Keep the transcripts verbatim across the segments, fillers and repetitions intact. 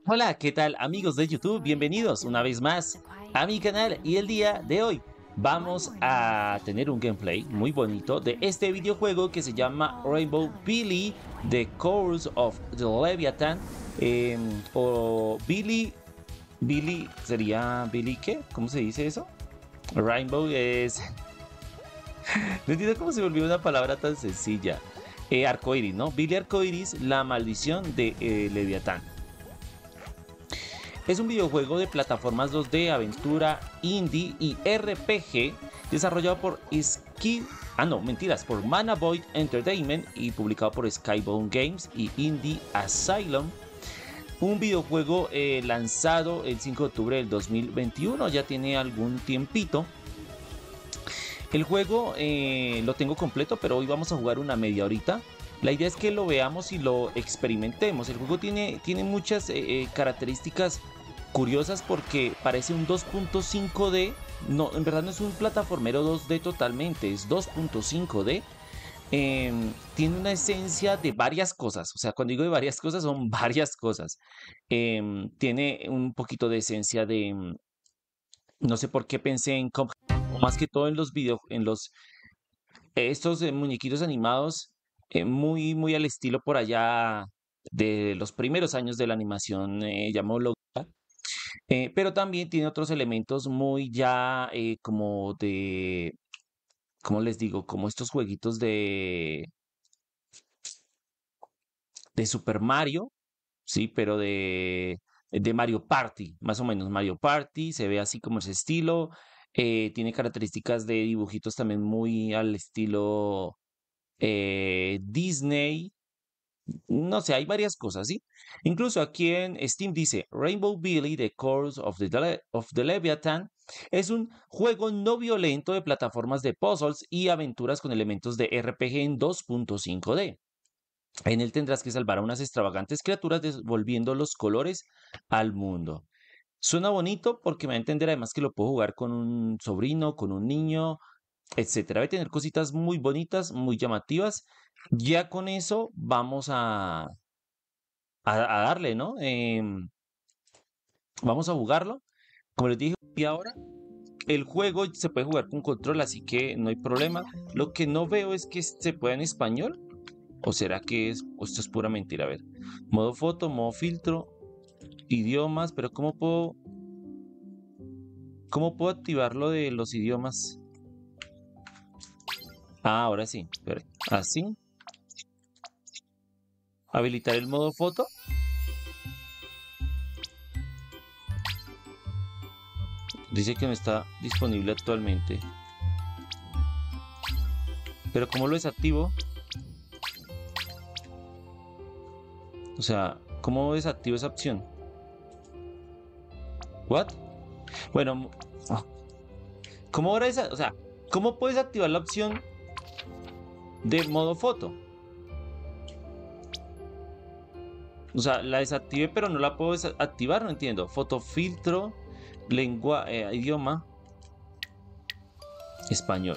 Hola, ¿qué tal amigos de YouTube? Bienvenidos una vez más a mi canal y el día de hoy vamos a tener un gameplay muy bonito de este videojuego que se llama Rainbow Billy The Curse of the Leviathan eh, o Billy, Billy sería Billy ¿qué? ¿Cómo se dice eso? Rainbow es... No entiendo cómo se volvió una palabra tan sencilla. Eh, arcoiris, ¿no? Billy Arcoiris, la maldición de eh, Leviatán. Es un videojuego de plataformas dos D, aventura, indie y R P G desarrollado por Ski... Ah, no, mentiras, por Mana Void Entertainment y publicado por Skybound Games y Indie Asylum. Un videojuego eh, lanzado el cinco de octubre del dos mil veintiuno, ya tiene algún tiempito. El juego eh, lo tengo completo, pero hoy vamos a jugar una media horita. La idea es que lo veamos y lo experimentemos. El juego tiene, tiene muchas eh, características curiosas porque parece un dos punto cinco D. No, en verdad no es un plataformero dos D totalmente, es dos punto cinco D. Eh, tiene una esencia de varias cosas. O sea, cuando digo de varias cosas, son varias cosas. Eh, tiene un poquito de esencia de... No sé por qué pensé en Cuphead, o más que todo en los videos, en los estos eh, muñequitos animados, eh, muy, muy al estilo por allá de los primeros años de la animación, eh, llamémoslo. Eh, pero también tiene otros elementos muy ya eh, como de, ¿cómo les digo? Como estos jueguitos de, de Super Mario, sí, pero de, de Mario Party, más o menos Mario Party, se ve así como ese estilo. Eh, tiene características de dibujitos también muy al estilo eh, Disney. No sé, hay varias cosas, ¿sí? Incluso aquí en Steam dice Rainbow Billy, The Curse of the, Le- of the Leviathan es un juego no violento de plataformas de puzzles y aventuras con elementos de R P G en dos punto cinco D. En él tendrás que salvar a unas extravagantes criaturas devolviendo los colores al mundo. Suena bonito porque me va a entender además que lo puedo jugar con un sobrino, con un niño, etcétera. Va a tener cositas muy bonitas, muy llamativas. Ya con eso vamos a, a, a darle, ¿no? Em, vamos a jugarlo. Como les dije, y ahora el juego se puede jugar con control, así que no hay problema. Lo que no veo es que se pueda en español. ¿O será que es, o esto es pura mentira? A ver, modo foto, modo filtro, idiomas, pero ¿cómo puedo, cómo puedo activar lo de los idiomas? Ah, ahora sí, espere. Así, habilitar el modo foto. Dice que no está disponible actualmente. Pero ¿cómo lo desactivo? O sea, ¿cómo desactivo esa opción? ¿What? Bueno, ah, ¿cómo ahora esa? O sea, ¿cómo puedes activar la opción de modo foto? O sea, la desactivé, pero no la puedo activar, no entiendo. Foto filtro, lengua, eh, idioma, español.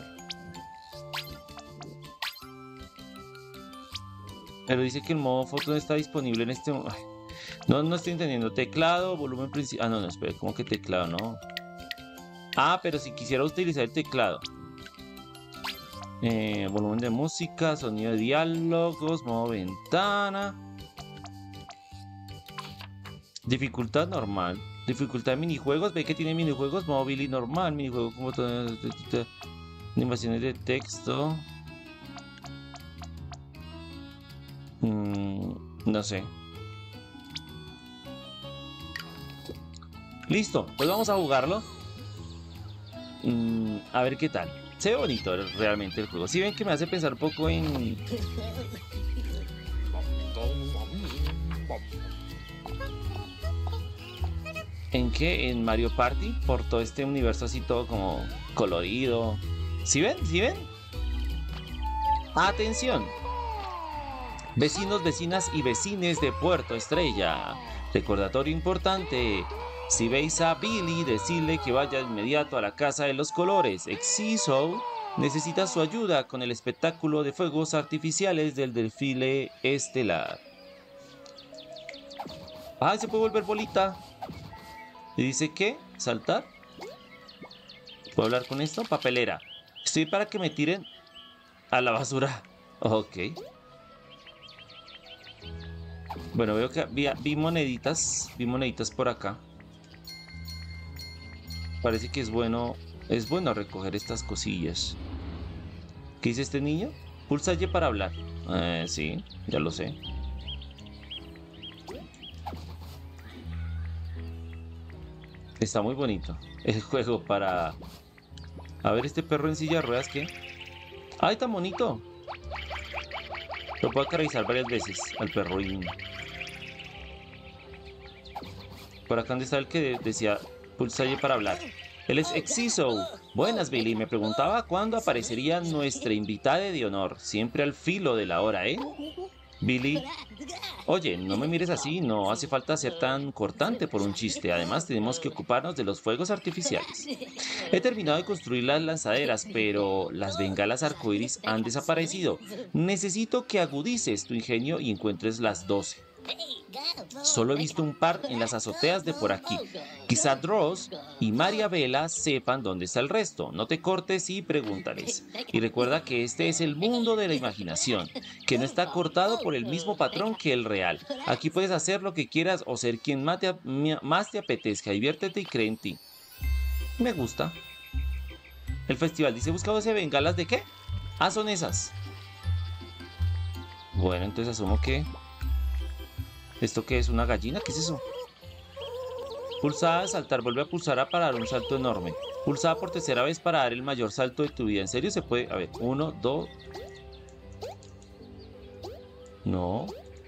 Pero dice que el modo foto no está disponible en este momento. No, no estoy entendiendo. Teclado, volumen principal. Ah, no, no, espera, ¿cómo que teclado? No. Ah, pero si quisiera utilizar el teclado. Eh, volumen de música, sonido de diálogos, modo ventana. Dificultad normal. Dificultad de minijuegos. Ve que tiene minijuegos. Móvil y normal. Minijuego como todo. Animaciones de texto. Mm, no sé. Listo. Pues vamos a jugarlo. Mm, a ver qué tal. Se ve bonito realmente el juego. Si ven que me hace pensar un poco en... ¿En qué? En Mario Party. Por todo este universo así todo como colorido. ¿Sí ven? ¿Sí ven? Atención. Vecinos, vecinas y vecines de Puerto Estrella. Recordatorio importante. Si veis a Billy, decidle que vaya inmediato a la Casa de los Colores. Exiso necesita su ayuda con el espectáculo de fuegos artificiales del desfile estelar. ¡Ay, se puede volver bolita! ¿Y dice qué? ¿Saltar? ¿Puedo hablar con esto? Papelera. Estoy para que me tiren a la basura. Ok. Bueno, veo que vi, vi moneditas. Vi moneditas por acá. Parece que es bueno. Es bueno recoger estas cosillas. ¿Qué dice este niño? Pulsa Y para hablar. Eh, sí, ya lo sé. Está muy bonito el juego para... A ver, este perro en silla de ruedas, ¿qué? ¡Ay, tan bonito! Lo puedo acariciar varias veces al perro y... Por acá donde está el que decía pulsa Y para hablar. Él es Exiso. Buenas, Billy. Me preguntaba cuándo aparecería nuestra invitada de honor. Siempre al filo de la hora, ¿eh? Billy. Oye, no me mires así. No hace falta ser tan cortante por un chiste. Además, tenemos que ocuparnos de los fuegos artificiales. He terminado de construir las lanzaderas, pero las bengalas arcoíris han desaparecido. Necesito que agudices tu ingenio y encuentres las doce. Solo he visto un par en las azoteas de por aquí. Quizá Dross y María Vela sepan dónde está el resto. No te cortes y pregúntales. Y recuerda que este es el mundo de la imaginación, que no está cortado por el mismo patrón que el real. Aquí puedes hacer lo que quieras o ser quien más te, más te apetezca. Diviértete y cree en ti. Me gusta. El festival dice, ¿busca doce bengalas de qué? Ah, son esas. Bueno, entonces asumo que... ¿Esto qué es? ¿Una gallina? ¿Qué es eso? Pulsada, saltar, vuelve a pulsar A para dar un salto enorme. Pulsada por tercera vez para dar el mayor salto de tu vida. ¿En serio se puede? A ver, uno, dos... No.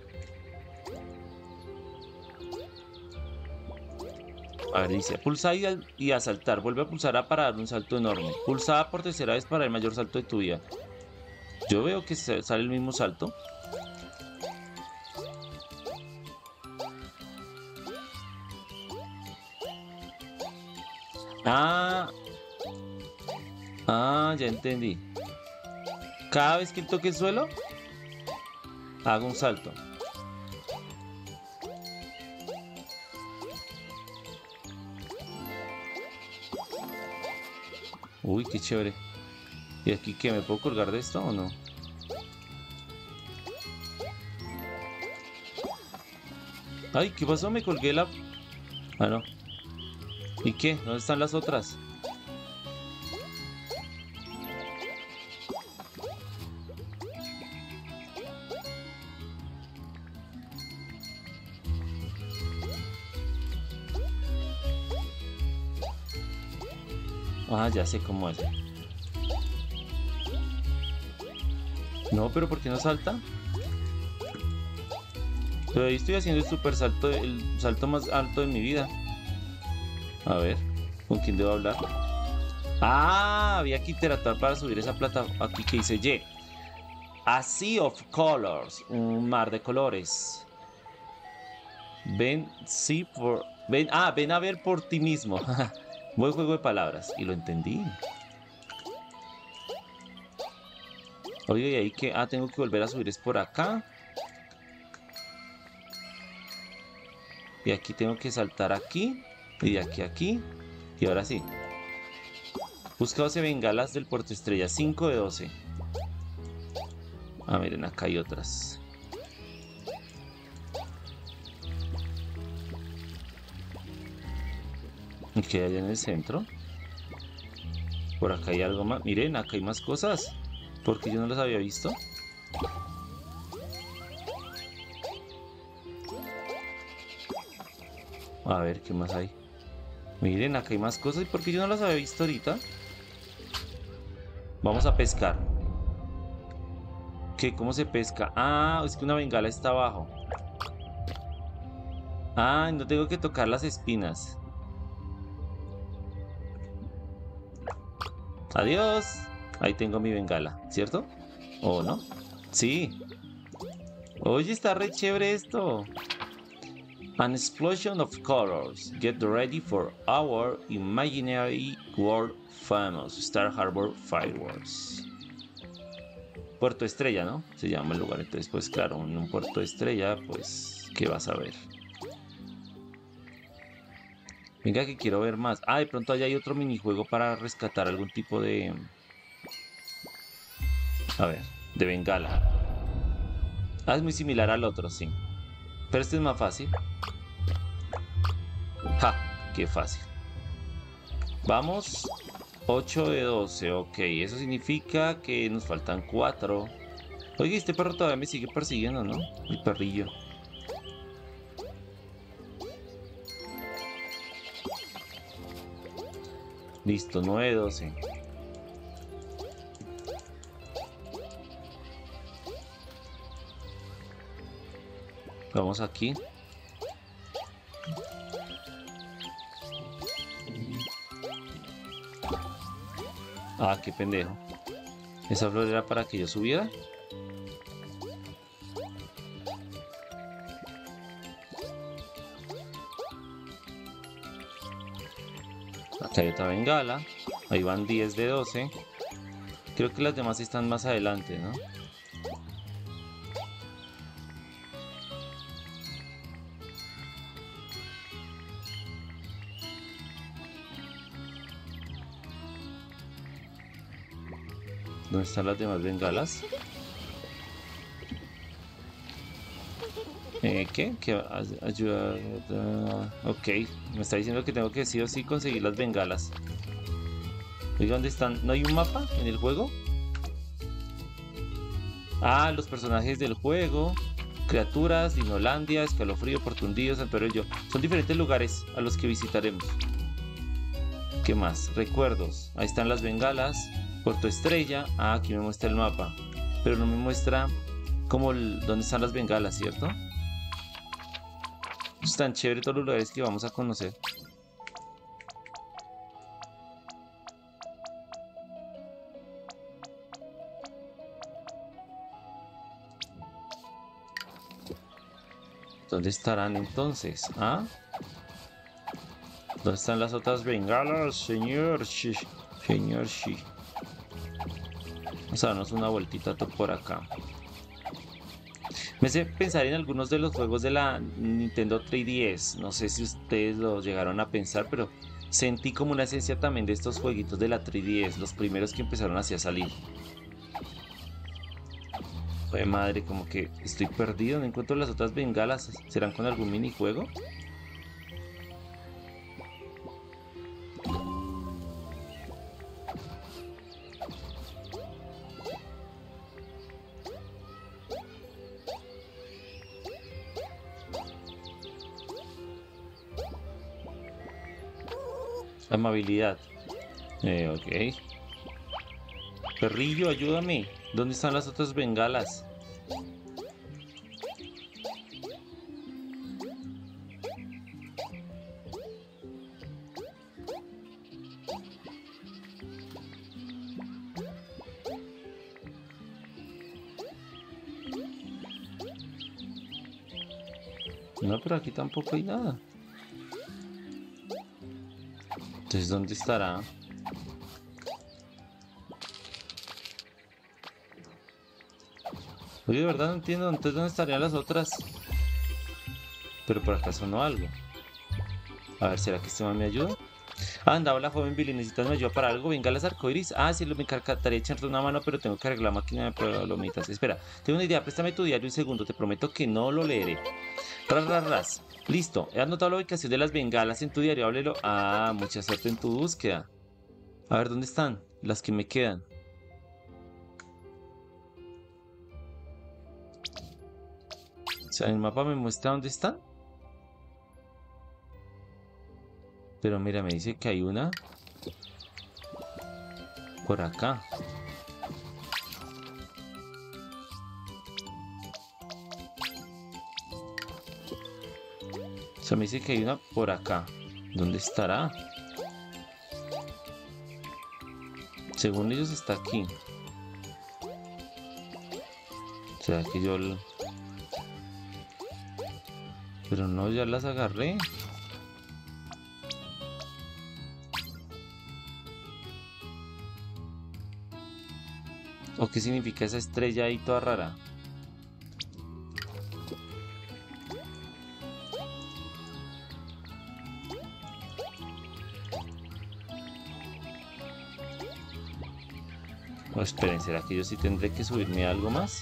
A ver, dice, pulsa y a, y a saltar, vuelve a pulsar A para dar un salto enorme. Pulsada por tercera vez para el mayor salto de tu vida. Yo veo que sale el mismo salto. Ah, ah, ya entendí. Cada vez que toque el suelo, hago un salto. Uy, qué chévere. ¿Y aquí qué? ¿Me puedo colgar de esto o no? Ay, ¿qué pasó? Me colgué la... Ah, no. ¿Y qué? ¿Dónde están las otras? Ah, ya sé cómo es. No, pero ¿por qué no salta? Pero ahí estoy haciendo el super salto, el salto más alto de mi vida. A ver, ¿con quién debo hablar? Ah, había que interactuar para subir esa plata. Aquí que dice Y. A sea of colors. Un mar de colores. Ven, sí, por... Ven, ah, ven a ver por ti mismo. Buen juego de palabras. Y lo entendí. Oye, ¿y ahí que... Ah, tengo que volver a subir. Es por acá. Y aquí tengo que saltar aquí. Y de aquí a aquí. Y ahora sí. Busca doce bengalas del Puerto Estrella. cinco de doce. Ah, miren, acá hay otras. ¿Y qué hay en el centro? Por acá hay algo más. Miren, acá hay más cosas. Porque yo no las había visto. A ver, ¿qué más hay? Miren, acá hay más cosas. ¿Y por qué yo no las había visto ahorita? Vamos a pescar. ¿Qué? ¿Cómo se pesca? Ah, es que una bengala está abajo. Ah, no tengo que tocar las espinas. Adiós. Ahí tengo mi bengala, ¿cierto? ¿O no? Sí. Oye, está re chévere esto. An explosion of colors. Get ready for our imaginary world famous Star Harbor Fireworks. Puerto Estrella, ¿no? Se llama el lugar. Entonces, pues claro, en un puerto estrella, pues, ¿qué vas a ver? Venga que quiero ver más. Ah, de pronto allá hay otro minijuego para rescatar algún tipo de... A ver, de bengala. Ah, es muy similar al otro, sí. Pero este es más fácil. ¡Ja! ¡Qué fácil! Vamos. ocho de doce, ok. Eso significa que nos faltan cuatro. Oye, este perro todavía me sigue persiguiendo, ¿no? El perrillo. Listo, nueve de doce. Vamos aquí. Ah, qué pendejo. ¿Esa flor era para que yo subiera? Acá hay otra bengala. Ahí van diez de doce. Creo que las demás están más adelante, ¿no? ¿Dónde están las demás bengalas? Eh, ¿Qué? ¿Qué? Ayuda. Ok, me está diciendo que tengo que sí o sí conseguir las bengalas. Oiga, ¿dónde están? ¿No hay un mapa en el juego? Ah, los personajes del juego. Criaturas, Dinolandia, Escalofrío, Portundillo, Santuario Yo. Son diferentes lugares a los que visitaremos. ¿Qué más? Recuerdos. Ahí están las bengalas. Puerto Estrella. Ah, aquí me muestra el mapa. Pero no me muestra como el, dónde están las bengalas, ¿cierto? Están chéveres todos los lugares que vamos a conocer. ¿Dónde estarán entonces? ¿Ah? ¿Dónde están las otras bengalas, señor? Sí, señor, sí. Vamos a darnos una vueltita por acá. Me hace pensar en algunos de los juegos de la Nintendo tres D S. No sé si ustedes lo llegaron a pensar, pero sentí como una esencia también de estos jueguitos de la tres D S, los primeros que empezaron así a salir. Joder, madre, como que estoy perdido, no encuentro las otras bengalas. ¿Serán con algún minijuego? Amabilidad. Eh, ok. Perrillo, ayúdame. ¿Dónde están las otras bengalas? No, pero aquí tampoco hay nada. Entonces, ¿dónde estará? Oye, de verdad no entiendo. Entonces, ¿dónde estarían las otras? Pero por acá sonó algo. A ver, ¿será que este man me ayuda? Anda, hola joven Billy, ¿necesitas mi ayuda para algo? Venga, las arcoiris. Ah, sí, me encantaría echarte una mano, pero tengo que arreglar la máquina de palomitas. Espera, tengo una idea, préstame tu diario un segundo, te prometo que no lo leeré. Ras, ras, ras. Listo, he anotado la ubicación de las bengalas en tu diario, háblelo. Ah, mucha suerte en tu búsqueda. A ver, ¿dónde están? Las que me quedan. O sea, el mapa me muestra dónde están. Pero mira, me dice que hay una por acá. O sea, me dice que hay una por acá. ¿Dónde estará? Según ellos está aquí. O sea, que yo... Pero no, ya las agarré. ¿O qué significa esa estrella ahí toda rara? Oh, esperen, ¿será que yo sí tendré que subirme a algo más?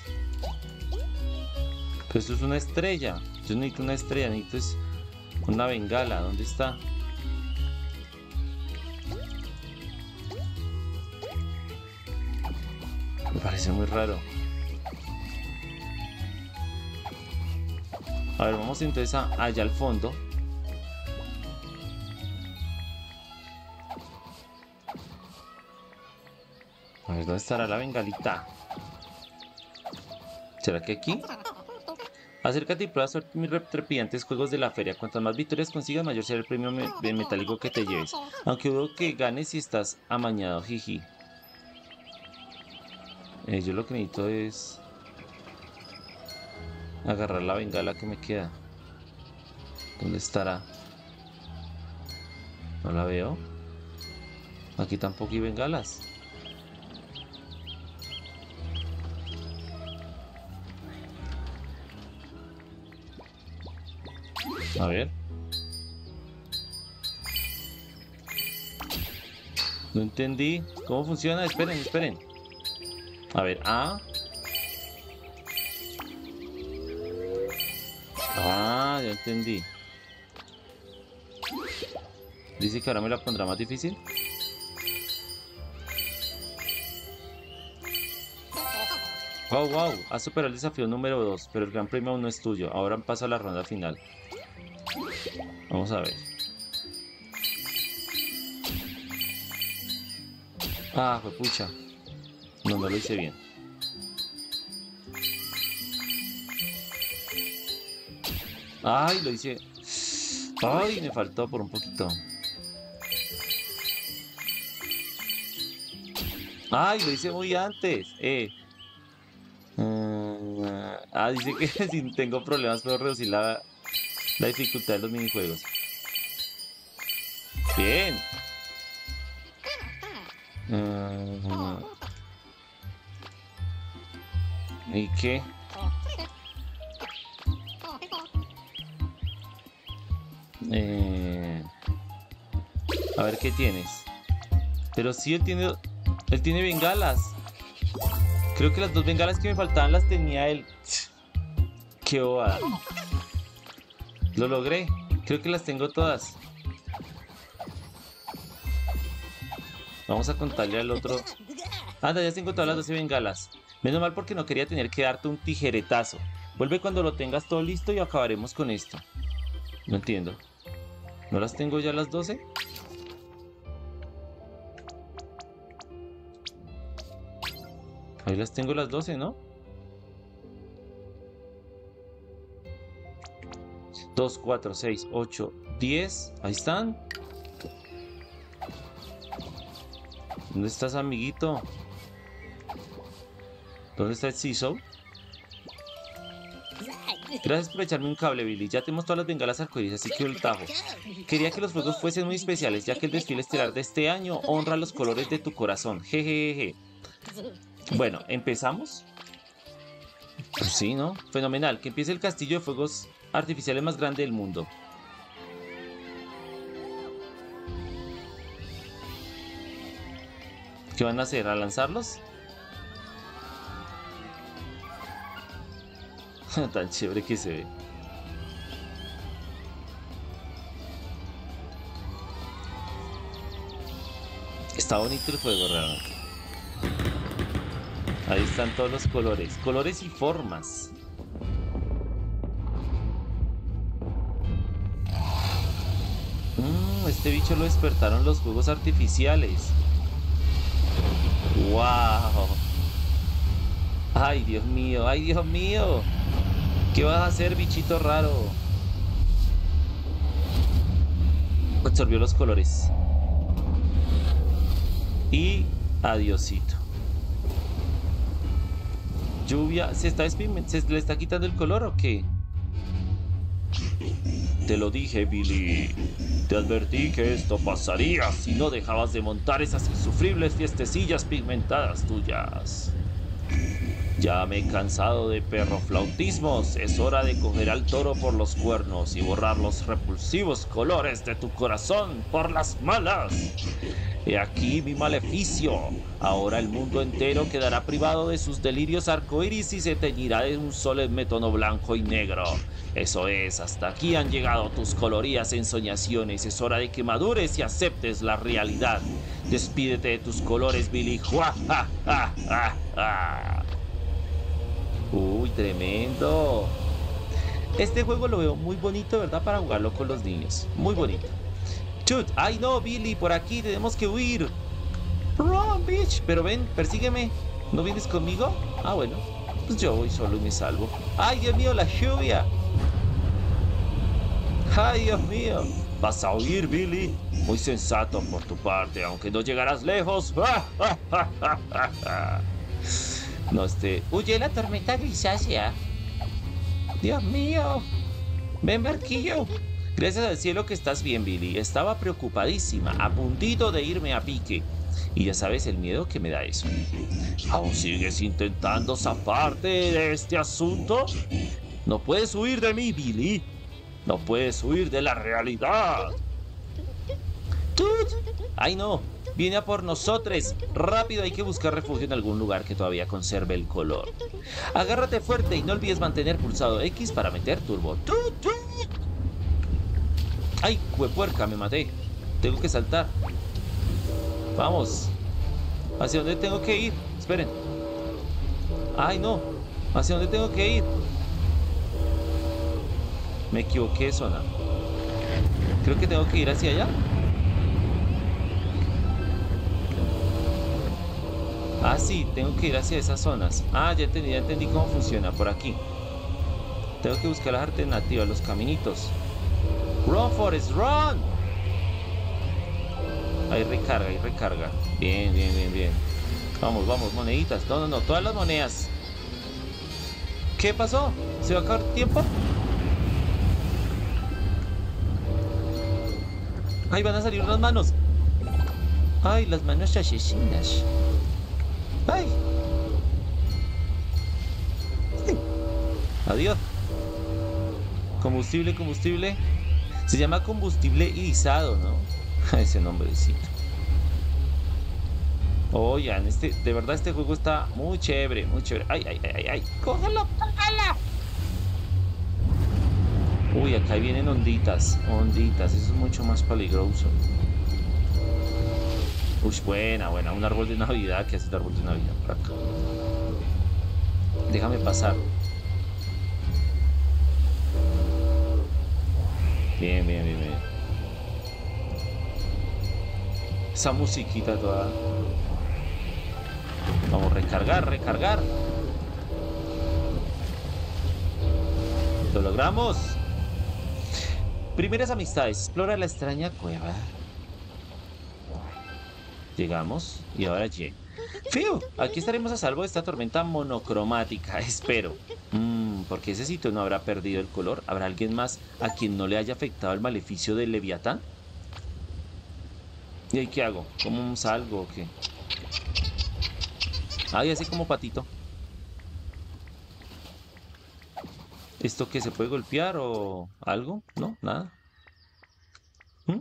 Pero esto es una estrella. Yo necesito una estrella, necesito es una bengala. ¿Dónde está? Me parece muy raro. A ver, vamos entonces a, allá al fondo. A ver, ¿dónde estará la bengalita? ¿Será que aquí? Acércate y prueba suerte mis trepidantes juegos de la feria. Cuantas más victorias consigas, mayor será el premio me metálico que te lleves. Aunque dudo que ganes si estás amañado, jiji. Eh, yo lo que necesito es agarrar la bengala que me queda. ¿Dónde estará? No la veo. Aquí tampoco hay bengalas. A ver. No entendí. ¿Cómo funciona? Esperen, esperen. A ver, A. Ah, ya entendí. Dice que ahora me la pondrá más difícil. Wow, wow. Has superado el desafío número dos, pero el gran premio aún no es tuyo. Ahora paso a la ronda final. Vamos a ver. Ah, fue pucha. No, no lo hice bien. Ay, lo hice. Ay, me faltó por un poquito. Ay, lo hice muy antes. Eh. Uh, ah, dice que si tengo problemas puedo reducir la, la dificultad de los minijuegos. Bien. Uh, ¿Y qué? Eh, a ver qué tienes. Pero sí, él tiene, él tiene bengalas. Creo que las dos bengalas que me faltaban las tenía él. Qué bobada. Lo logré. Creo que las tengo todas. Vamos a contarle al otro. Anda, ya tengo todas las doce bengalas. Menos mal porque no quería tener que darte un tijeretazo. Vuelve cuando lo tengas todo listo y acabaremos con esto. No entiendo. ¿No las tengo ya las doce? Ahí las tengo las doce, ¿no? dos, cuatro, seis, ocho, diez. Ahí están. ¿Dónde estás, amiguito? ¿Dónde está el Ciso? Gracias por echarme un cable, Billy. Ya tenemos todas las bengalas arcoíris, así que el tajo. Quería que los juegos fuesen muy especiales, ya que el desfile estelar de este año honra los colores de tu corazón. Jejeje. Bueno, ¿empezamos? Pues sí, ¿no? Fenomenal. Que empiece el castillo de fuegos artificiales más grande del mundo. ¿Qué van a hacer? ¿A lanzarlos? Tan chévere que se ve. Está bonito el juego, realmente. Ahí están todos los colores. Colores y formas. Mm, este bicho lo despertaron los fuegos artificiales. ¡Wow! ¡Ay, Dios mío! ¡Ay, Dios mío! ¿Qué vas a hacer, bichito raro? Absorbió los colores. Y adiosito. Lluvia. ¿Se está despigment- ¿Se le está quitando el color o qué? Te lo dije, Billy. Te advertí que esto pasaría si no dejabas de montar esas insufribles fiestecillas pigmentadas tuyas. Ya me he cansado de perroflautismos. Es hora de coger al toro por los cuernos y borrar los repulsivos colores de tu corazón por las malas. He aquí mi maleficio. Ahora el mundo entero quedará privado de sus delirios arcoíris y se teñirá de un solemne tono blanco y negro. Eso es, hasta aquí han llegado tus colorías ensoñaciones. Es hora de que madures y aceptes la realidad. Despídete de tus colores, Billy. ¡Ja, ja, ja, ja, ja! Uy, tremendo. Este juego lo veo muy bonito, ¿verdad? Para jugarlo con los niños. Muy bonito. Chut, ay no, Billy, por aquí tenemos que huir. Run, bitch. Pero ven, persígueme. ¿No vienes conmigo? Ah, bueno. Pues yo voy solo y me salvo. Ay, Dios mío, la lluvia. Ay, Dios mío. Vas a huir, Billy. Muy sensato por tu parte, aunque no llegarás lejos. No esté. Huye la tormenta grisácea. Dios mío. Ven, barquillo. Gracias al cielo que estás bien, Billy. Estaba preocupadísima, a puntito de irme a pique. Y ya sabes el miedo que me da eso. ¿Aún sigues intentando zafarte de este asunto? No puedes huir de mí, Billy. No puedes huir de la realidad. ¡Tut! ¡Ay, no! Viene a por nosotros. Rápido, hay que buscar refugio en algún lugar que todavía conserve el color. Agárrate fuerte y no olvides mantener pulsado X para meter turbo. ¡Tut, tut! ¡Ay, huepuerca! Me maté. Tengo que saltar. Vamos. ¿Hacia dónde tengo que ir? Esperen. ¡Ay, no! ¿Hacia dónde tengo que ir? Me equivoqué de zona. Creo que tengo que ir hacia allá. Ah, sí, tengo que ir hacia esas zonas. Ah, ya entendí, ya entendí cómo funciona. Por aquí. Tengo que buscar las alternativas, los caminitos. Run, Forest, run. Ahí recarga, ahí recarga. Bien, bien, bien, bien. Vamos, vamos, moneditas. No, no, no, todas las monedas. ¿Qué pasó? ¿Se va a acabar el tiempo? Ay, van a salir unas manos. Ay, las manos asesinas. Ay. Ay. Adiós. Combustible, combustible. Se llama combustible irisado, ¿no? Ese nombrecito. Oigan, este, de verdad este juego está muy chévere, muy chévere. Ay, ay, ay, ay, ay. ¡Cógelo, cógelo! Uy, acá vienen onditas, onditas. Eso es mucho más peligroso. Uy, buena, buena. Un árbol de Navidad. ¿Qué hace el árbol de Navidad por acá? Déjame pasar. Bien, bien, bien, bien. Esa musiquita toda. Vamos a recargar, recargar. Lo logramos. Primeras amistades. Explora la extraña cueva. Llegamos y ahora llegué. ¡Fiu! Aquí estaremos a salvo de esta tormenta monocromática, espero. Mm, porque ese sitio no habrá perdido el color. ¿Habrá alguien más a quien no le haya afectado el maleficio del Leviatán? ¿Y ahí qué hago? ¿Cómo salgo o qué? Ay, así como patito. ¿Esto qué se puede golpear o algo? No, nada. ¿Mm?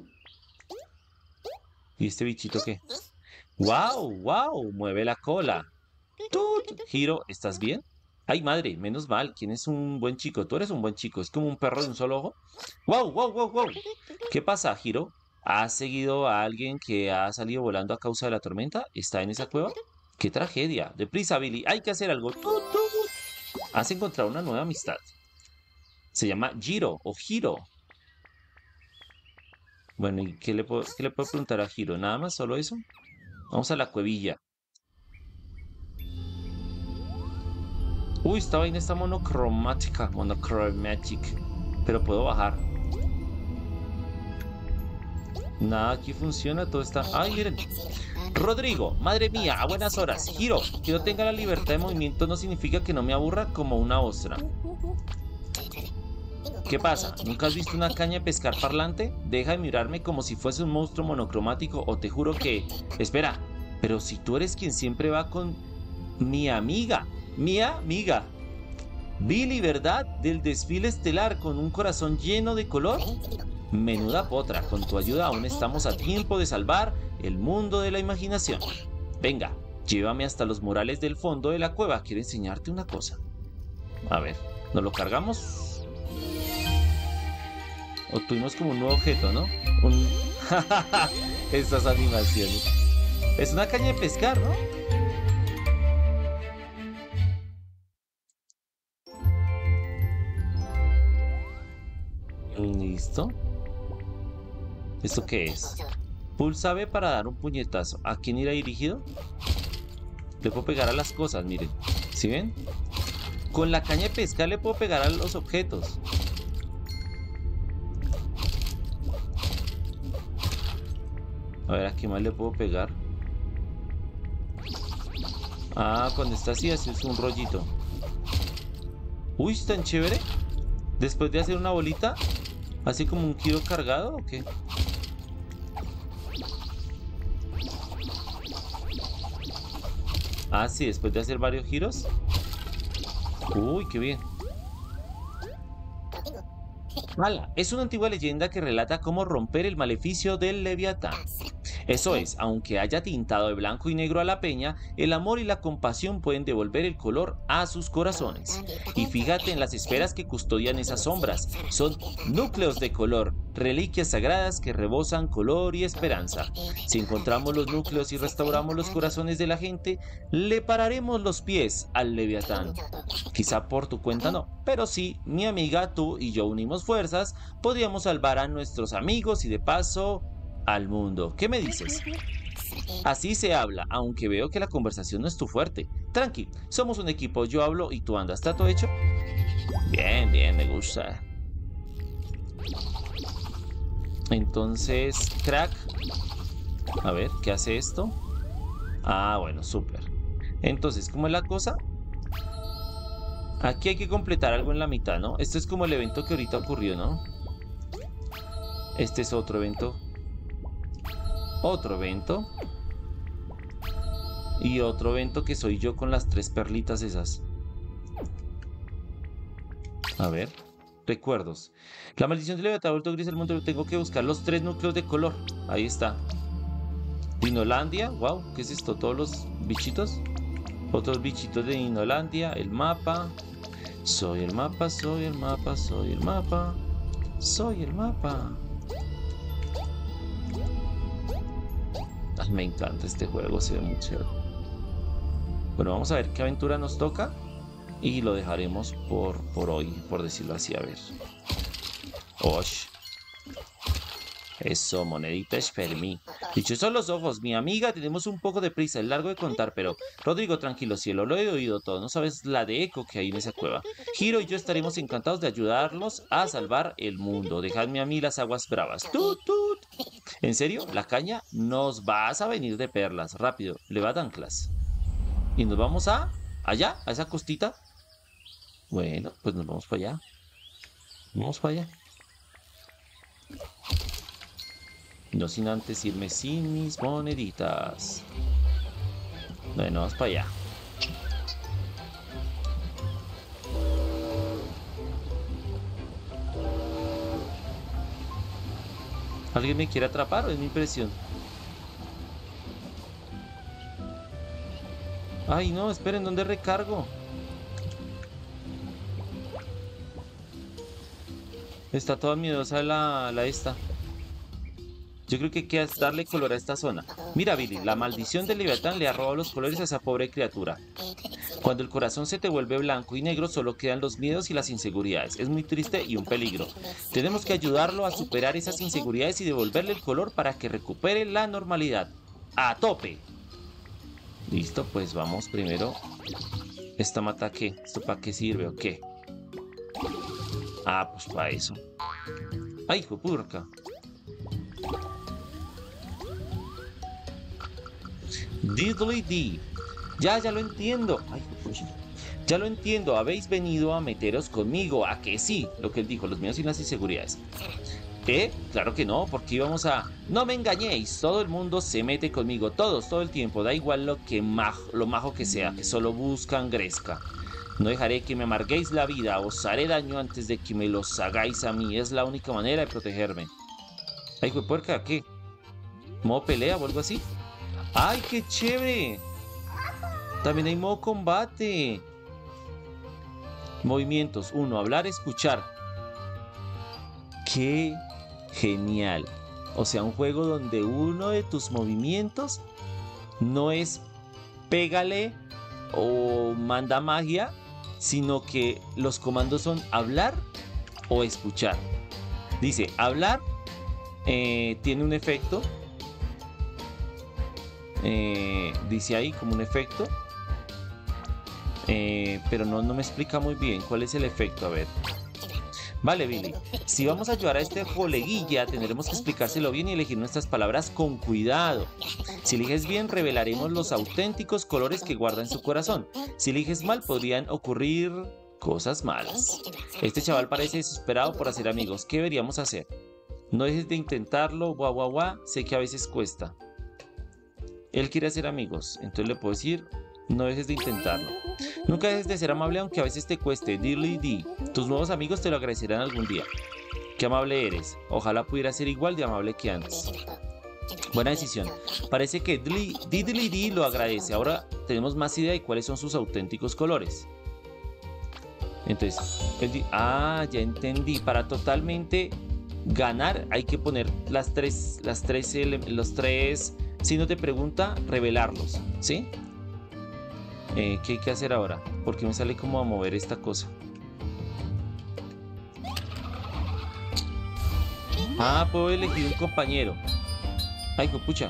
¿Y este bichito qué? ¡Wow! ¡Wow! Mueve la cola. ¡Tut! Hiro, ¿estás bien? Ay, madre, menos mal. ¿Quién es un buen chico? Tú eres un buen chico. Es como un perro de un solo ojo. ¡Wow! ¡Wow! ¡Wow! ¡Wow! ¿Qué pasa, Hiro? ¿Has seguido a alguien que ha salido volando a causa de la tormenta? ¿Está en esa cueva? ¡Qué tragedia! Deprisa, Billy. Hay que hacer algo. ¡Tut, tut! Has encontrado una nueva amistad. Se llama Jiro o Hiro. Bueno, ¿y qué le puedo, qué le puedo preguntar a Hiro? ¿Nada más? ¿Solo eso? Vamos a la cuevilla. Uy, esta vaina está monocromática. Monochromatic. Pero puedo bajar. Nada, aquí funciona. Todo está... ¡Ay, miren! Rodrigo, madre mía, a buenas horas. Hiro, que no tenga la libertad de movimiento no significa que no me aburra como una ostra. ¿Qué pasa? ¿Nunca has visto una caña de pescar parlante? Deja de mirarme como si fuese un monstruo monocromático o te juro que... Espera, pero si tú eres quien siempre va con mi amiga. mi amiga. Billy, ¿verdad? Del desfile estelar con un corazón lleno de color. Menuda potra, con tu ayuda aún estamos a tiempo de salvar el mundo de la imaginación. Venga, llévame hasta los murales del fondo de la cueva. Quiero enseñarte una cosa. A ver, ¿nos lo cargamos? Obtuvimos como un nuevo objeto, ¿no? Un... Estas animaciones. Es una caña de pescar, ¿no? Listo. ¿Esto qué es? Pulsa B para dar un puñetazo. ¿A quién irá dirigido? Le puedo pegar a las cosas, miren. ¿Sí ven? Con la caña de pescar le puedo pegar a los objetos. A ver, ¿a qué más le puedo pegar? Ah, cuando está así, así es un rollito. Uy, ¿es tan chévere? Después de hacer una bolita, así como un kilo cargado, ¿o qué? Ah, sí, después de hacer varios giros. Uy, qué bien. Mala, es una antigua leyenda que relata cómo romper el maleficio del Leviatán. Eso es, aunque haya tintado de blanco y negro a la peña, el amor y la compasión pueden devolver el color a sus corazones. Y fíjate en las esferas que custodian esas sombras. Son núcleos de color, reliquias sagradas que rebosan color y esperanza. Si encontramos los núcleos y restauramos los corazones de la gente, le pararemos los pies al Leviatán. Quizá por tu cuenta no, pero sí, mi amiga, tú y yo unimos fuerzas, podríamos salvar a nuestros amigos y de paso al mundo. ¿Qué me dices? Así se habla, aunque veo que la conversación no es tu fuerte. Tranqui, somos un equipo, yo hablo y tú andas. ¿Está todo hecho? Bien, bien, me gusta. Entonces, crack. A ver, ¿qué hace esto? Ah, bueno, súper. Entonces, ¿cómo es la cosa? Aquí hay que completar algo en la mitad, ¿no? Esto es como el evento que ahorita ocurrió, ¿no? Este es otro evento. Otro evento. Y otro evento que soy yo con las tres perlitas esas. A ver. Recuerdos. La maldición del Leviatán ha vuelto gris el mundo. Tengo que buscar los tres núcleos de color. Ahí está. Dinolandia. Wow, ¿qué es esto? Todos los bichitos. Otros bichitos de Dinolandia. El mapa. Soy el mapa, soy el mapa, soy el mapa. Soy el mapa. Ay, me encanta este juego, se ve muy chévere. Bueno, vamos a ver qué aventura nos toca. Y lo dejaremos por, por hoy, por decirlo así, a ver. Osh. Eso, monedita es fermí. Dichosos los ojos, mi amiga, tenemos un poco de prisa, es largo de contar, pero... Rodrigo, tranquilo, cielo, lo he oído todo, no sabes la de eco que hay en esa cueva. Hiro y yo estaremos encantados de ayudarlos a salvar el mundo. Dejadme a mí las aguas bravas. ¡Tut, tut! ¿En serio? La caña, nos vas a venir de perlas. Rápido, levad anclas. Y nos vamos a... allá, a esa costita. Bueno, pues nos vamos para allá. Vamos para allá. No sin antes irme sin mis moneditas. Bueno, vamos para allá. ¿Alguien me quiere atrapar o es mi impresión? Ay, no, esperen, ¿dónde recargo? Está toda miedosa la, la esta. Yo creo que hay que darle color a esta zona. Mira, Billy, la maldición del Leviatán le ha robado los colores a esa pobre criatura. Cuando el corazón se te vuelve blanco y negro, solo quedan los miedos y las inseguridades. Es muy triste y un peligro. Tenemos que ayudarlo a superar esas inseguridades y devolverle el color para que recupere la normalidad. ¡A tope! Listo, pues vamos primero. ¿Esta mata qué? ¿Esto para qué sirve o qué? Ah, pues para eso. ¡Ay, hijo purca! Diddly dee. Ya, ya lo entiendo. Ay, ya lo entiendo. Habéis venido a meteros conmigo. ¿A que sí? Lo que él dijo, los míos y las inseguridades. ¿Eh? Claro que no, porque íbamos a... No me engañéis, todo el mundo se mete conmigo, todos, todo el tiempo, da igual lo que majo, lo majo que sea, que solo buscan Gresca. No dejaré que me amarguéis la vida, os haré daño antes de que me los hagáis a mí, es la única manera de protegerme. Ay, fue puerca, ¿qué? ¿Modo pelea o algo así? ¡Ay, qué chévere! También hay modo combate. Movimientos, uno, hablar, escuchar. ¡Qué genial! O sea, un juego donde uno de tus movimientos no es pégale o manda magia, sino que los comandos son hablar o escuchar. Dice, hablar eh, tiene un efecto. Eh, dice ahí como un efecto. Eh, pero no, no me explica muy bien cuál es el efecto. A ver. Vale, Billy, si vamos a ayudar a este coleguilla, tendremos que explicárselo bien y elegir nuestras palabras con cuidado. Si eliges bien, revelaremos los auténticos colores que guarda en su corazón. Si eliges mal, podrían ocurrir cosas malas. Este chaval parece desesperado por hacer amigos. ¿Qué deberíamos hacer? No dejes de intentarlo, guau, guau, guau. Sé que a veces cuesta. Él quiere hacer amigos, entonces le puedo decir... No dejes de intentarlo. Nunca dejes de ser amable aunque a veces te cueste. Diddly dee. Tus nuevos amigos te lo agradecerán algún día. Qué amable eres. Ojalá pudiera ser igual de amable que antes. Buena decisión. Parece que Diddly dee lo agradece. Ahora tenemos más idea de cuáles son sus auténticos colores. Entonces, el ah, ya entendí. Para totalmente ganar hay que poner las tres, las tres, los tres signos de pregunta, revelarlos, ¿sí? Eh, ¿Qué hay que hacer ahora? Porque me sale como a mover esta cosa. Ah, puedo elegir un compañero. Ay, pucha.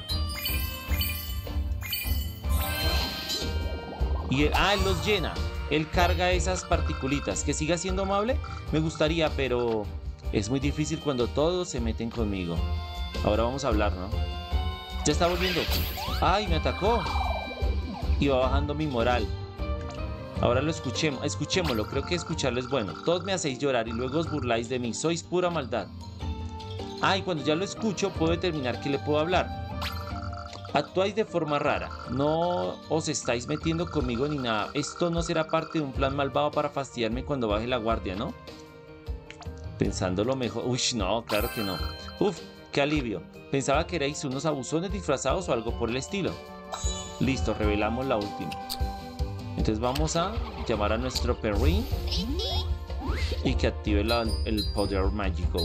Y él, ah, él los llena. Él carga esas particulitas. Que siga siendo amable, me gustaría, pero es muy difícil cuando todos se meten conmigo. Ahora vamos a hablar, ¿no? Ya está volviendo. Ay, me atacó. Y va bajando mi moral. Ahora lo escuchemos, escuchémoslo. Creo que escucharlo es bueno. Todos me hacéis llorar y luego os burláis de mí. Sois pura maldad. Ah, y cuando ya lo escucho puedo determinar que le puedo hablar. Actuáis de forma rara. No os estáis metiendo conmigo ni nada. Esto no será parte de un plan malvado para fastidiarme cuando baje la guardia, ¿no? Pensándolo mejor. Uy, no, claro que no. Uf, qué alivio. Pensaba que erais unos abusones disfrazados o algo por el estilo. Listo, revelamos la última. Entonces vamos a llamar a nuestro perrín y que active la, el poder mágico.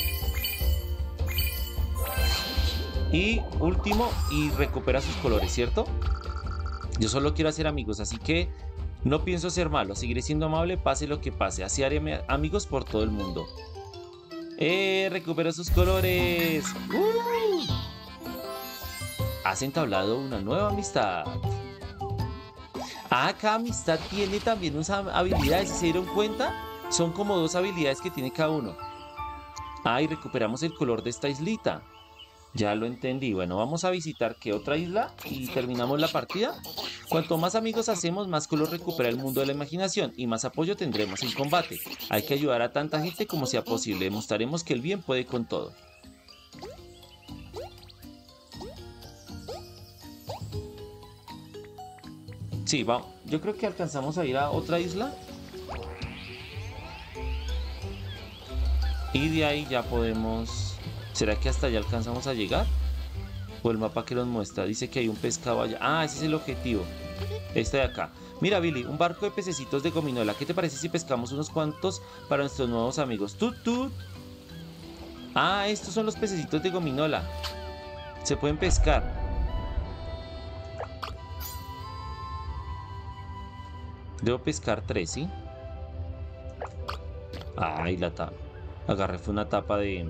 Y último, y recupera sus colores, ¿cierto? Yo solo quiero hacer amigos, así que no pienso ser malo. Seguiré siendo amable, pase lo que pase. Así haré amigos por todo el mundo. ¡Eh! ¡Recupera sus colores! ¡Uh! Has entablado una nueva amistad. Ah, cada amistad tiene también unas habilidades. ¿Se dieron cuenta? Son como dos habilidades que tiene cada uno. Ah, y recuperamos el color de esta islita. Ya lo entendí. Bueno, vamos a visitar ¿qué otra isla? Y terminamos la partida. Cuanto más amigos hacemos, más color recupera el mundo de la imaginación y más apoyo tendremos en combate. Hay que ayudar a tanta gente como sea posible. Demostraremos que el bien puede con todo. Sí, vamos. Yo creo que alcanzamos a ir a otra isla. Y de ahí ya podemos... ¿Será que hasta allá alcanzamos a llegar? O el mapa que nos muestra. Dice que hay un pescado allá. Ah, ese es el objetivo. Este de acá. Mira, Billy, un barco de pececitos de gominola. ¿Qué te parece si pescamos unos cuantos para nuestros nuevos amigos? ¡Tut, tut! Ah, estos son los pececitos de gominola. Se pueden pescar. Debo pescar tres, ¿sí? Ay, la tapa. Agarré, fue una tapa de...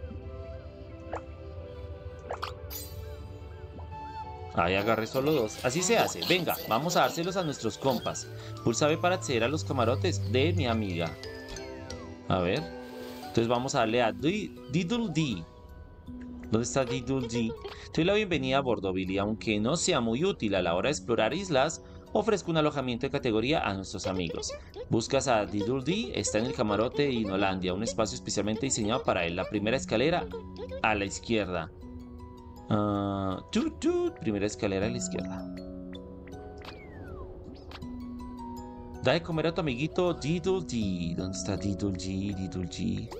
Ay, agarré solo dos. Así se hace. Venga, vamos a dárselos a nuestros compas. Pulsa B para acceder a los camarotes de mi amiga. A ver. Entonces vamos a darle a Diddle dee. ¿Dónde está Diddle dee? Te doy la bienvenida a bordo, Billy. Aunque no sea muy útil a la hora de explorar islas, ofrezco un alojamiento de categoría a nuestros amigos. Buscas a Diddle-Dee, está en el camarote Inolandia, un espacio especialmente diseñado para él. La primera escalera a la izquierda. Uh, tut, tut, primera escalera a la izquierda. Da de comer a tu amiguito Diddle-Dee. ¿Dónde está Diddle-Dee? Diddle-Dee.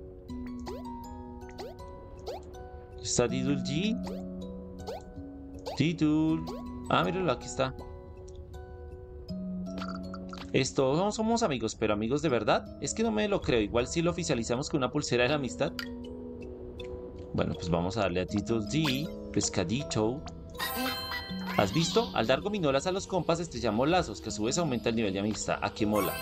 ¿Está Diddle-Dee? Diddle. Ah, míralo, aquí está. Esto, no somos amigos, pero amigos de verdad. Es que no me lo creo. Igual si lo oficializamos con una pulsera de la amistad. Bueno, pues vamos a darle a Diddle-Dee. Pescadito. ¿Has visto? Al dar gominolas a los compas estrellamos lazos, que a su vez aumenta el nivel de amistad. ¿A qué mola?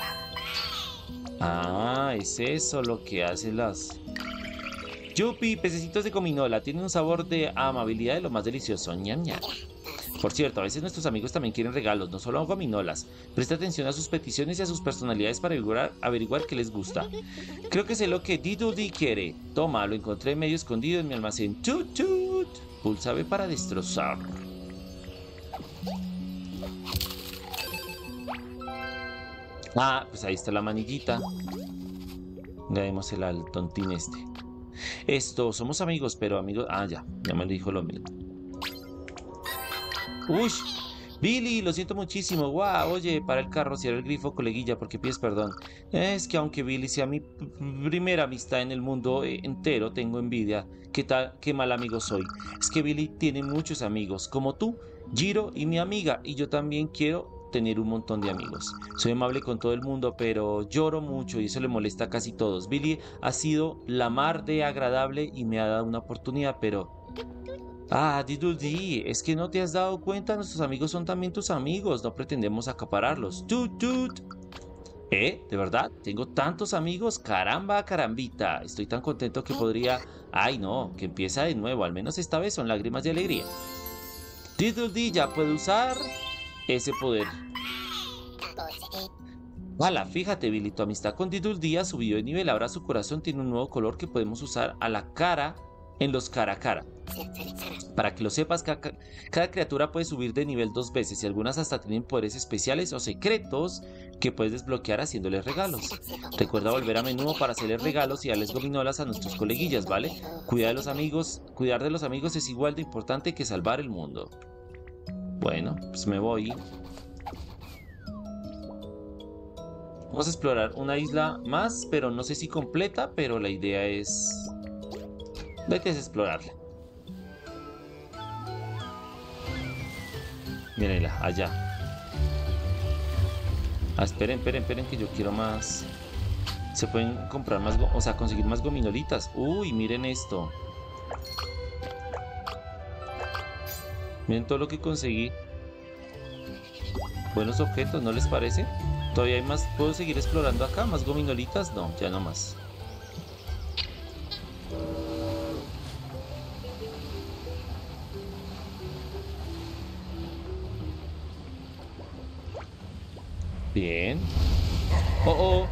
Ah, es eso lo que hacen las... Yupi, pececitos de gominola. Tienen un sabor de amabilidad de lo más delicioso. Ñam, ñam. Por cierto, a veces nuestros amigos también quieren regalos, no solo gominolas. Presta atención a sus peticiones y a sus personalidades para averiguar, averiguar qué les gusta. Creo que sé lo que Diddle-Dee quiere. Toma, lo encontré medio escondido en mi almacén. Tut, tut. Pulsa B para destrozar. Ah, pues ahí está la manillita. Démosela al tontín este. Esto, somos amigos, pero amigos... Ah, ya, ya me lo dijo lo mismo. Uy, Billy, lo siento muchísimo. Guau, oye, para el carro, cierra el grifo, coleguilla, porque pides perdón. Es que aunque Billy sea mi primera amistad en el mundo entero, tengo envidia. ¿Qué tal? Qué mal amigo soy. Es que Billy tiene muchos amigos, como tú, Jiro y mi amiga, y yo también quiero tener un montón de amigos. Soy amable con todo el mundo, pero lloro mucho y eso le molesta a casi todos. Billy ha sido la mar de agradable y me ha dado una oportunidad, pero... Ah, Diddle-Dee, es que no te has dado cuenta, nuestros amigos son también tus amigos, no pretendemos acapararlos. Tut, tut. ¿Eh? ¿De verdad? Tengo tantos amigos, caramba, carambita. Estoy tan contento que podría... Ay, no, que empieza de nuevo, al menos esta vez son lágrimas de alegría. Diddle-Dee ya puede usar ese poder. Hala, fíjate, Billy, tu amistad con Diddle-Dee ha subido de nivel, ahora su corazón tiene un nuevo color que podemos usar a la cara en los cara a cara. Para que lo sepas, cada, cada criatura puede subir de nivel dos veces y algunas hasta tienen poderes especiales o secretos que puedes desbloquear haciéndoles regalos. Recuerda volver a menudo para hacerles regalos y darles gominolas a nuestros coleguillas, ¿vale? Cuidar de los amigos, cuidar de los amigos es igual de importante que salvar el mundo. Bueno, pues me voy. Vamos a explorar una isla más, pero no sé si completa, pero la idea es... de que es explorarla. Mírenla, allá. Ah, esperen, esperen, esperen, que yo quiero más. Se pueden comprar más, o sea, conseguir más gominolitas. Uy, miren esto. Miren todo lo que conseguí. Buenos objetos, ¿no les parece? ¿Todavía hay más? ¿Puedo seguir explorando acá? ¿Más gominolitas? No, ya no más. Bien. Oh, oh.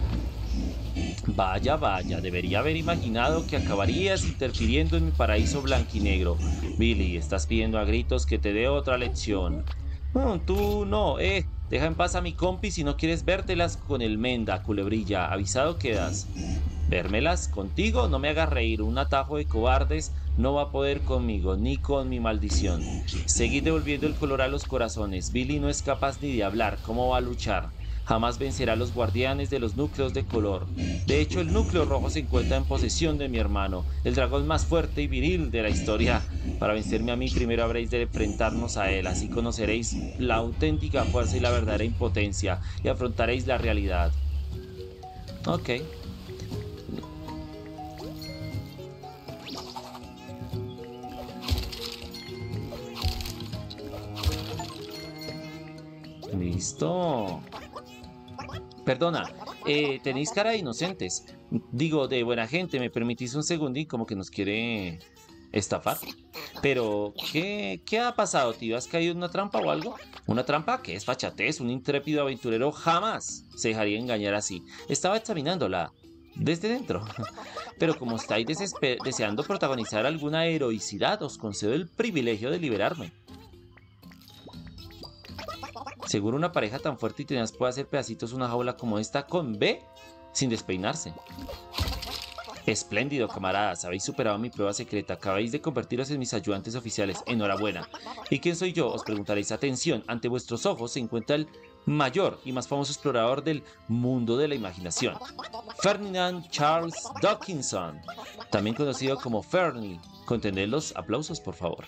Vaya, vaya, debería haber imaginado que acabarías interfiriendo en mi paraíso blanquinegro. Billy, estás pidiendo a gritos que te dé otra lección. No, tú no, eh. Deja en paz a mi compi si no quieres vértelas con el Menda, culebrilla. Avisado quedas. ¿Vérmelas? Contigo no me hagas reír. Un atajo de cobardes no va a poder conmigo, ni con mi maldición. Seguid devolviendo el color a los corazones. Billy no es capaz ni de hablar. ¿Cómo va a luchar? Jamás vencerá a los guardianes de los núcleos de color. De hecho, el núcleo rojo se encuentra en posesión de mi hermano, el dragón más fuerte y viril de la historia. Para vencerme a mí, primero habréis de enfrentarnos a él. Así conoceréis la auténtica fuerza y la verdadera impotencia, y afrontaréis la realidad. Ok. Listo. Perdona, eh, tenéis cara de inocentes. Digo, de buena gente, ¿me permitís un segundín? Como que nos quiere estafar. Pero, ¿qué, qué ha pasado, tío? ¿Has caído en una trampa o algo? ¿Una trampa? ¿Qué es fachatez? Un intrépido aventurero jamás se dejaría engañar así. Estaba examinándola desde dentro. Pero como estáis deseando protagonizar alguna heroicidad, os concedo el privilegio de liberarme. Seguro una pareja tan fuerte y tenaz puede hacer pedacitos una jaula como esta con B sin despeinarse. Espléndido, camaradas. Habéis superado mi prueba secreta. Acabáis de convertiros en mis ayudantes oficiales. Enhorabuena. ¿Y quién soy yo? Os preguntaréis. Atención, ante vuestros ojos se encuentra el mayor y más famoso explorador del mundo de la imaginación. Ferdinand Charles Dawkinson, también conocido como Fernie. Contened los aplausos, por favor.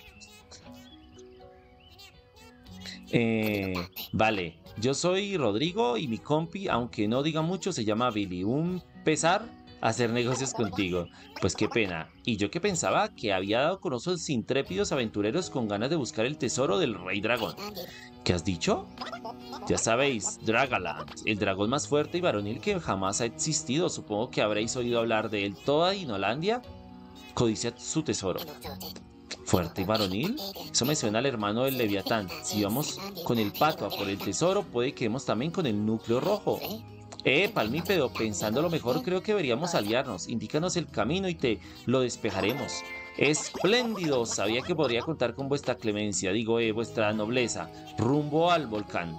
Eh, vale, yo soy Rodrigo y mi compi, aunque no diga mucho, se llama Billy. Un pesar hacer negocios contigo. Pues qué pena. Y yo que pensaba que había dado con esos intrépidos aventureros con ganas de buscar el tesoro del Rey Dragón. ¿Qué has dicho? Ya sabéis, Dragaland, el dragón más fuerte y varonil que jamás ha existido. Supongo que habréis oído hablar de él. Toda Inolandia codicia su tesoro. ¿Fuerte y varonil? Eso me suena al hermano del Leviatán. Si vamos con el pato a por el tesoro, puede que vamos también con el núcleo rojo. Eh, palmípedo, pensándolo mejor, creo que deberíamos aliarnos. Indícanos el camino y te lo despejaremos. Espléndido, sabía que podría contar con vuestra clemencia, digo, eh, vuestra nobleza. Rumbo al volcán.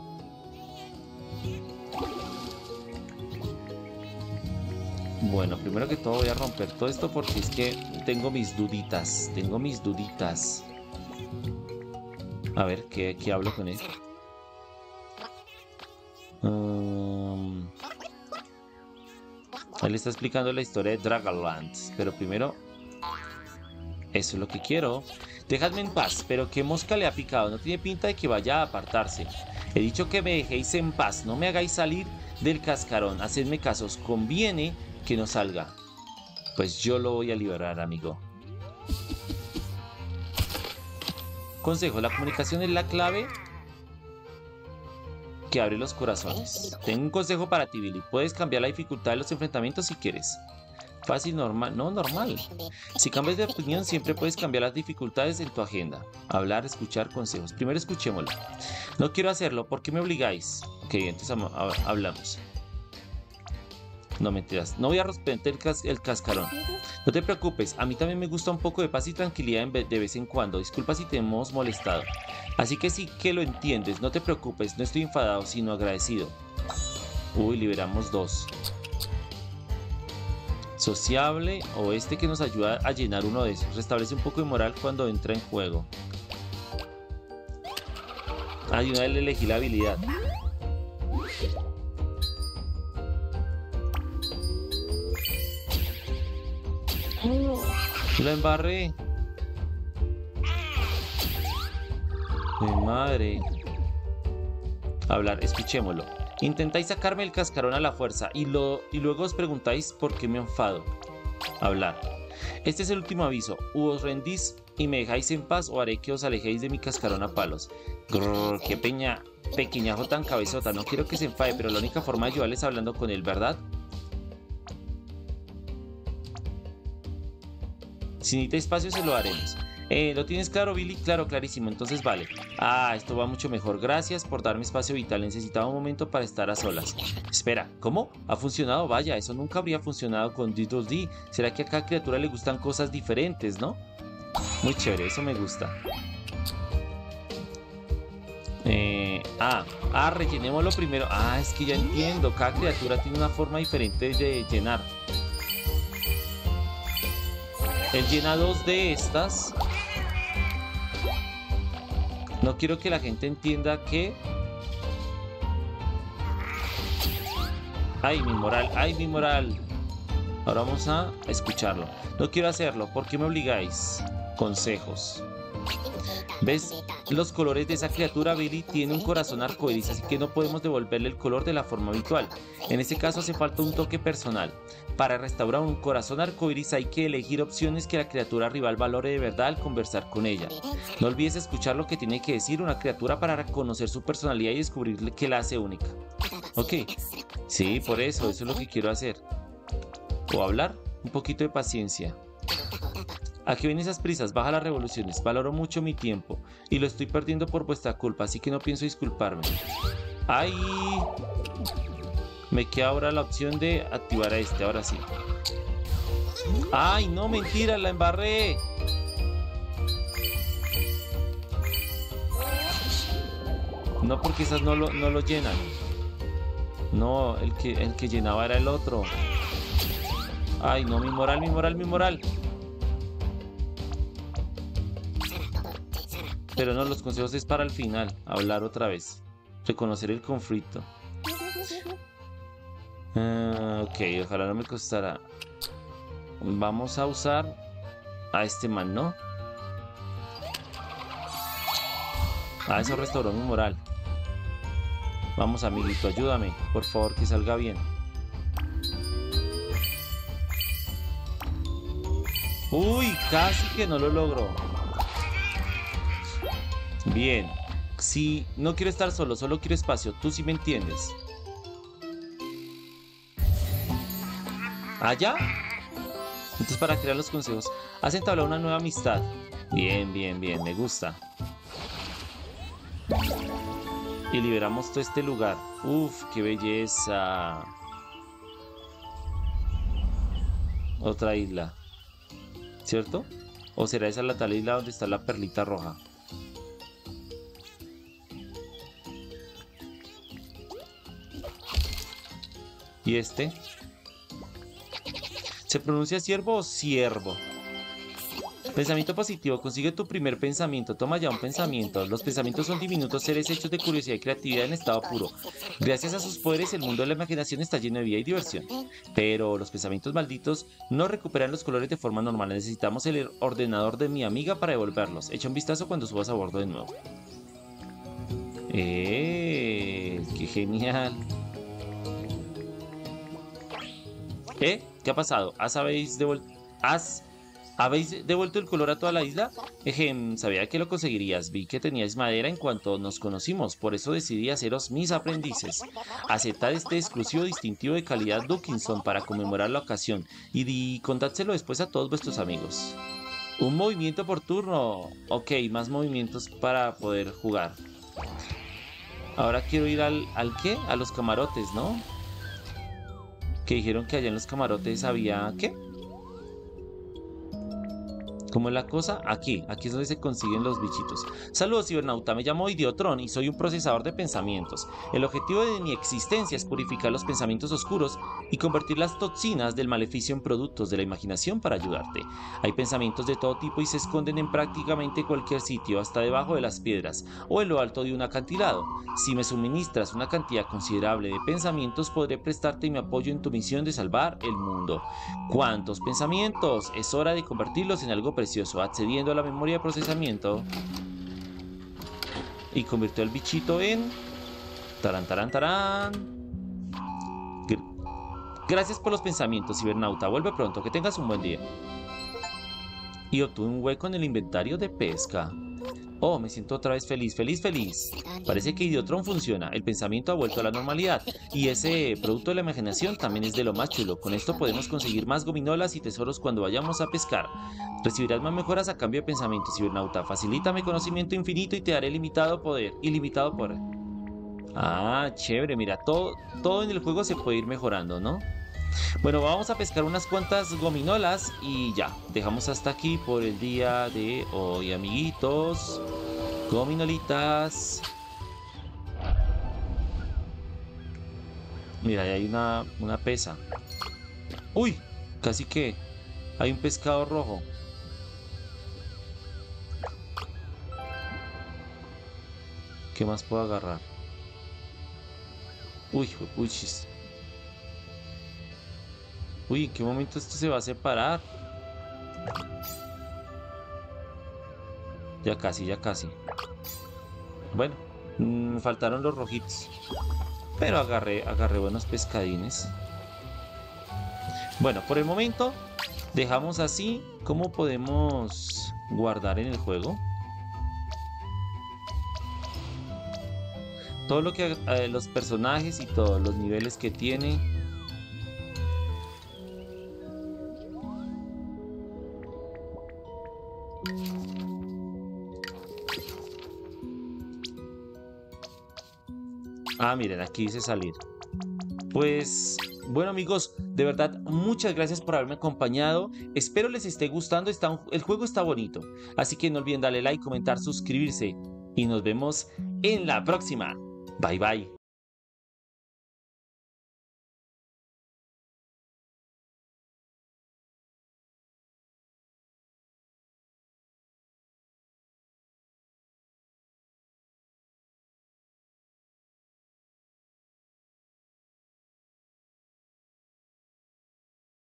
Bueno, primero que todo voy a romper todo esto porque es que tengo mis duditas, tengo mis duditas. A ver, ¿qué, qué hablo con él? Um, él está explicando la historia de Dragaland, pero primero... Eso es lo que quiero. Dejadme en paz, pero ¿qué mosca le ha picado? No tiene pinta de que vaya a apartarse. He dicho que me dejéis en paz, no me hagáis salir del cascarón. Hacedme caso, os conviene que no salga. Pues yo lo voy a liberar, amigo. Consejo, la comunicación es la clave que abre los corazones. Tengo un consejo para ti, Billy. Puedes cambiar la dificultad de los enfrentamientos si quieres. Fácil, normal, no, normal. Si cambias de opinión, siempre puedes cambiar las dificultades en tu agenda. Hablar, escuchar, consejos. Primero escuchémoslo. No quiero hacerlo, ¿por qué me obligáis? Ok, entonces hablamos. No mentiras, no voy a romper el, cas el cascarón. No te preocupes, a mí también me gusta un poco de paz y tranquilidad de vez en cuando. Disculpa si te hemos molestado. Así que sí que lo entiendes, no te preocupes, no estoy enfadado, sino agradecido. Uy, liberamos dos. Sociable o este que nos ayuda a llenar uno de esos. Restablece un poco de moral cuando entra en juego. Ayuda a elegir la habilidad. La embarré. Mi madre. Hablar, escuchémoslo. Intentáis sacarme el cascarón a la fuerza y, lo, y luego os preguntáis por qué me enfado. Hablar. Este es el último aviso. O os rendís y me dejáis en paz o haré que os alejéis de mi cascarón a palos. Grrr, qué peña, pequeñajo tan cabezota. No quiero que se enfade, pero la única forma de ayudarle es hablando con él, ¿verdad? Si necesita espacio se lo haremos. Eh, ¿Lo tienes claro, Billy? Claro, clarísimo. Entonces vale. Ah, esto va mucho mejor. Gracias por darme espacio vital. Necesitaba un momento para estar a solas. Espera, ¿cómo? ¿Ha funcionado? Vaya, eso nunca habría funcionado con D dos D. ¿Será que a cada criatura le gustan cosas diferentes, no? Muy chévere, eso me gusta. Eh, ah, ah, rellenémoslo primero. Ah, es que ya entiendo. Cada criatura tiene una forma diferente de llenar. Él llena dos de estas. No quiero que la gente entienda que... Ay, mi moral, ay, mi moral. Ahora vamos a escucharlo. No quiero hacerlo, ¿por qué me obligáis? Consejos. ¿Ves? Los colores de esa criatura, Billy, tiene un corazón arcoíris, así que no podemos devolverle el color de la forma habitual. En este caso hace falta un toque personal. Para restaurar un corazón arcoíris hay que elegir opciones que la criatura rival valore de verdad al conversar con ella. No olvides escuchar lo que tiene que decir una criatura para reconocer su personalidad y descubrir qué la hace única. Ok, sí, por eso, eso es lo que quiero hacer. O hablar, un poquito de paciencia. ¿A qué vienen esas prisas? Baja las revoluciones. Valoro mucho mi tiempo y lo estoy perdiendo por vuestra culpa, así que no pienso disculparme. ¡Ay! Me queda ahora la opción de activar a este, ahora sí. ¡Ay, no! ¡Mentira! ¡La embarré! No, porque esas no lo, no lo llenan. No, el que, el que llenaba era el otro. Ay, no, mi moral, mi moral, mi moral. Pero no, los consejos es para el final. Hablar otra vez. Reconocer el conflicto. Uh, ok, ojalá no me costara. Vamos a usar a este man, ¿no? Ah, eso restauró mi moral. Vamos, amiguito, ayúdame. Por favor, que salga bien. Uy, casi que no lo logro. Bien. Si no quiero estar solo, solo quiero espacio. Tú sí me entiendes. ¿Allá? Entonces, para crear los consejos, has entablado una nueva amistad. Bien, bien, bien, me gusta. Y liberamos todo este lugar. Uf, qué belleza. Otra isla, ¿cierto? ¿O será esa la tal isla donde está la perlita roja? ¿Y este? ¿Se pronuncia ciervo o ciervo? Pensamiento positivo. Consigue tu primer pensamiento. Toma ya un pensamiento. Los pensamientos son diminutos seres hechos de curiosidad y creatividad en estado puro. Gracias a sus poderes, el mundo de la imaginación está lleno de vida y diversión. Pero los pensamientos malditos no recuperan los colores de forma normal. Necesitamos el ordenador de mi amiga para devolverlos. Echa un vistazo cuando subas a bordo de nuevo. ¡Eh! ¡Qué genial! ¿Eh? ¿Qué ha pasado? ¿Has habéis devuelto? ¿Has... ¿Habéis devuelto el color a toda la isla? Ejem, sabía que lo conseguirías. Vi que teníais madera en cuanto nos conocimos. Por eso decidí haceros mis aprendices. Aceptad este exclusivo distintivo de calidad Dickinson para conmemorar la ocasión. Y di, contádselo después a todos vuestros amigos. Un movimiento por turno. Ok, más movimientos para poder jugar. Ahora quiero ir al... ¿Al qué? A los camarotes, ¿no? Que dijeron que allá en los camarotes había... ¿qué? ¿Cómo es la cosa? Aquí, aquí es donde se consiguen los bichitos. Saludos, cibernauta, me llamo Idiotron y soy un procesador de pensamientos. El objetivo de mi existencia es purificar los pensamientos oscuros y convertir las toxinas del maleficio en productos de la imaginación para ayudarte. Hay pensamientos de todo tipo y se esconden en prácticamente cualquier sitio, hasta debajo de las piedras o en lo alto de un acantilado. Si me suministras una cantidad considerable de pensamientos, podré prestarte mi apoyo en tu misión de salvar el mundo. ¿Cuántos pensamientos? Es hora de convertirlos en algo precioso. Accediendo a la memoria de procesamiento. Y convirtió el bichito en... Tarán, tarán, tarán. Gracias por los pensamientos, cibernauta. Vuelve pronto, que tengas un buen día. Y obtuve un hueco en el inventario de pesca. Oh, me siento otra vez feliz, feliz, feliz. Parece que Idiotron funciona. El pensamiento ha vuelto a la normalidad. Y ese producto de la imaginación también es de lo más chulo. Con esto podemos conseguir más gominolas y tesoros cuando vayamos a pescar. Recibirás más mejoras a cambio de pensamiento, cibernauta. Facilítame conocimiento infinito y te daré limitado poder. Ilimitado poder. Ah, chévere. Mira, todo, todo en el juego se puede ir mejorando, ¿no? Bueno, vamos a pescar unas cuantas gominolas y ya, dejamos hasta aquí por el día de hoy, amiguitos. Gominolitas. Mira, ahí hay una, una pesa. Uy, casi que hay un pescado rojo. ¿Qué más puedo agarrar? Uy, uy, chis. Uy, ¿en qué momento esto se va a separar? Ya casi, ya casi. Bueno, me faltaron los rojitos. Pero agarré, agarré buenos pescadines. Bueno, por el momento dejamos así. ¿Cómo podemos guardar en el juego? Todo lo que... Eh, los personajes y todos los niveles que tiene... Ah, miren, aquí dice salir. Pues, bueno, amigos, de verdad, muchas gracias por haberme acompañado. Espero les esté gustando. Está un... El juego está bonito. Así que no olviden darle like, comentar, suscribirse. Y nos vemos en la próxima. Bye bye.